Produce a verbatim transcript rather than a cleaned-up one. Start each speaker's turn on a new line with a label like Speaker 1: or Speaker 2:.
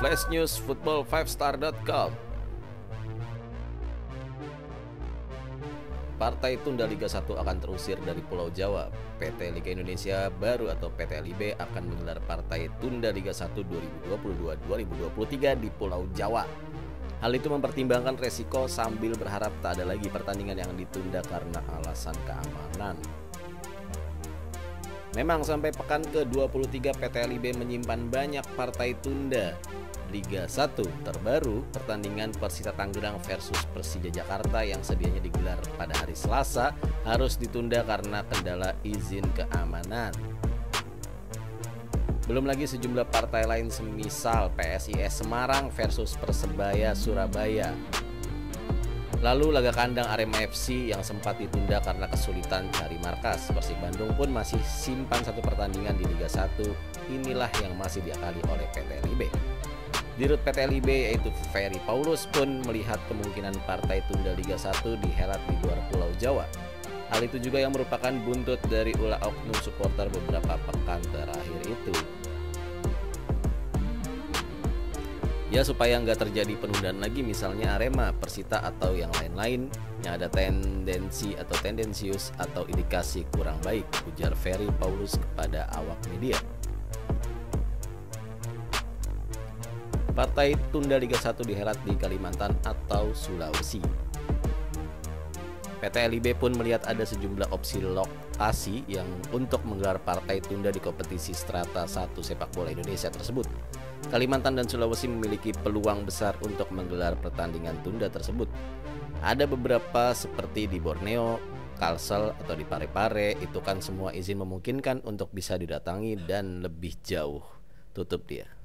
Speaker 1: Flash News Football five star dot com. Partai tunda Liga satu akan terusir dari Pulau Jawa. P T Liga Indonesia Baru atau P T L I B akan menggelar partai tunda Liga satu dua ribu dua puluh dua dua ribu dua puluh tiga di Pulau Jawa. Hal itu mempertimbangkan resiko sambil berharap tak ada lagi pertandingan yang ditunda karena alasan keamanan. Memang sampai pekan ke dua puluh tiga P T L I B menyimpan banyak partai tunda. Liga satu terbaru, pertandingan Persita Tangerang versus Persija Jakarta yang sedianya digelar pada hari Selasa harus ditunda karena kendala izin keamanan. Belum lagi sejumlah partai lain semisal P S I S Semarang versus Persebaya Surabaya. Lalu laga kandang Arema F C yang sempat ditunda karena kesulitan cari markas. Persib Bandung pun masih simpan satu pertandingan di Liga satu. Inilah yang masih diakali oleh P T L I B. Dirut P T L I B yaitu Ferry Paulus pun melihat kemungkinan partai tunda Liga satu dihelat di luar Pulau Jawa. Hal itu juga yang merupakan buntut dari ulah oknum supporter beberapa pekan terakhir itu. Ya supaya nggak terjadi penundaan lagi misalnya Arema, Persita atau yang lain-lain yang ada tendensi atau tendensius atau indikasi kurang baik, ujar Ferry Paulus kepada awak media. Partai tunda Liga satu dihelat di Kalimantan atau Sulawesi. P T L I B pun melihat ada sejumlah opsi lokasi yang untuk menggelar partai tunda di kompetisi strata satu sepak bola Indonesia tersebut. Kalimantan dan Sulawesi memiliki peluang besar untuk menggelar pertandingan tunda tersebut. Ada beberapa seperti di Borneo, Kalsel atau di Parepare, itu kan semua izin memungkinkan untuk bisa didatangi dan lebih jauh. Tutup dia.